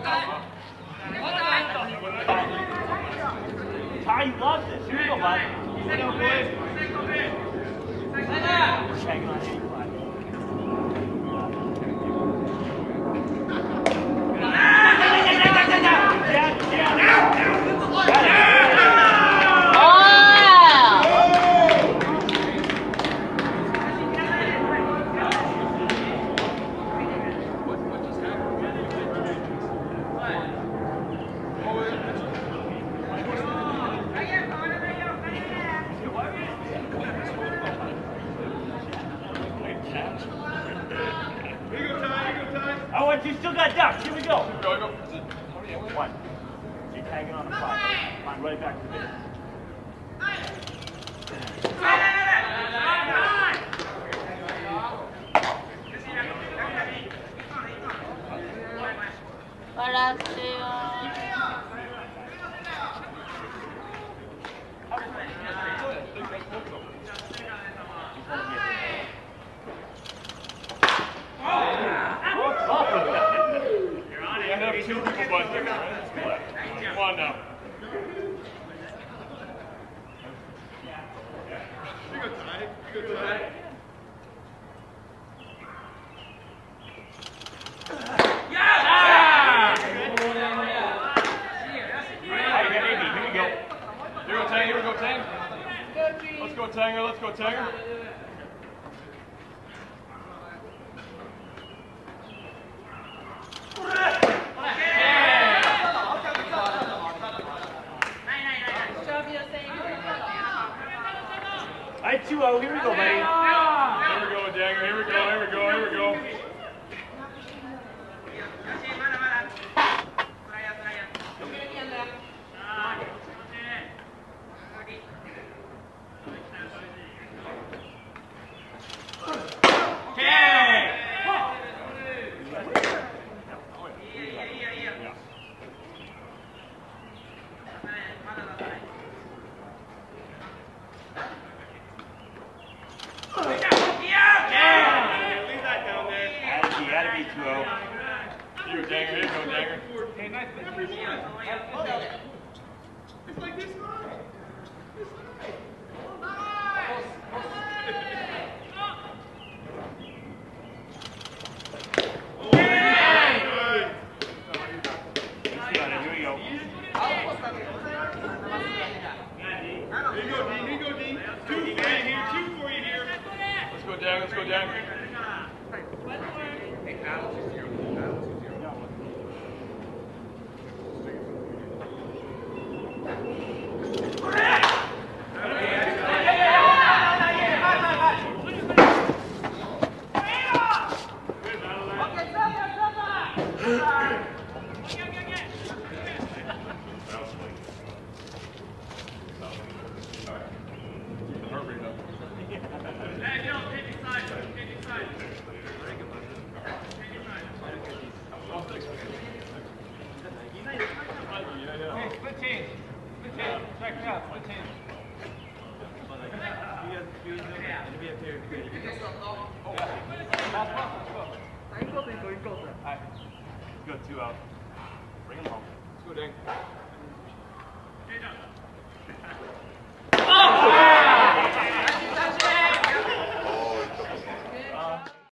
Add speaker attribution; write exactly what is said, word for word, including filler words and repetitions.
Speaker 1: Ty, you love this. Here we go, bud. We're hanging on eighty-five. Oh, what? You still got ducks. Here we go. One. Keep hanging on the five. Come right back to this.
Speaker 2: Two people buzzing, right? Come on now. You go Ty. You go Ty. Yeah! Here we go. Here we go, Tanger. Here we go, Tanger. Let's go, Tanger. Let's go, Tanger.
Speaker 1: All right, two oh, here we go, buddy.
Speaker 2: Here we go, Danger. Here we go, here we go, here we go. two oh. Here you go, Danger. Here you go, Danger. Hey, nice. It's like this guy. This guy. Let's go, Danger. Let's go, Danger. Hey, Alex is zero. Alex is zero. Split change. Split change. Check it out. Split change. Go two out. Bring him home. Let's go, Dang.